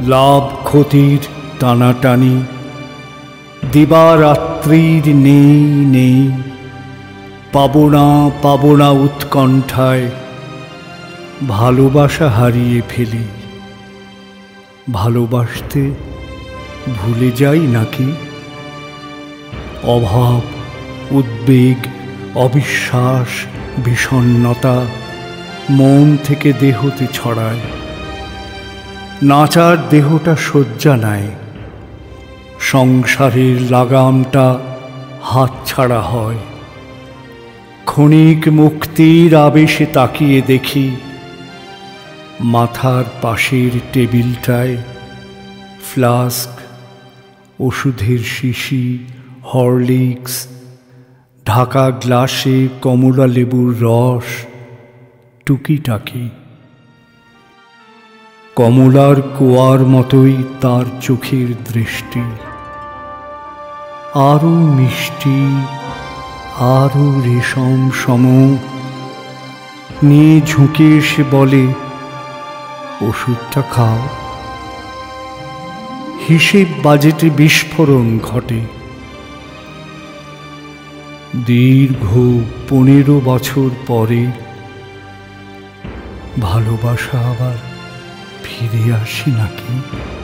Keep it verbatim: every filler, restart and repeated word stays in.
লাভ ক্ষতির টানাটানি, দিবারাত্রির নেই নেই, পাবনা পাবনা উৎকণ্ঠায় ভালোবাসা হারিয়ে ফেলি। ভালোবাসতে ভুলে যাই নাকি? অভাব, উদ্বেগ, অবিশ্বাস, বিষণ্ণতা মন থেকে দেহতে ছড়ায়। নাচার দেহটা শয্যা নেয়, সংসারের লাগামটা হাতছাড়া হয়। ক্ষণিক মুক্তির আবেশে তাকিয়ে দেখি মাথার পাশের টেবিলটায় ফ্লাস্ক, ওষুধের শিশি, হরলিক্স, ঢাকা গ্লাসে কমলা লেবুর রস, টুকিটাকি। কমলার কুয়ার মতোই তার চোখের দৃষ্টি, আরো মিষ্টি, আরো রেশম সম। নিয়ে ঝুঁকে এসে বলে, ওষুধটা খাও। হিসেব বাজেটে বিস্ফোরণ ঘটে। দীর্ঘ পনেরো বছর পরে ভালোবাসা আবার ফিরে আসে নাকি?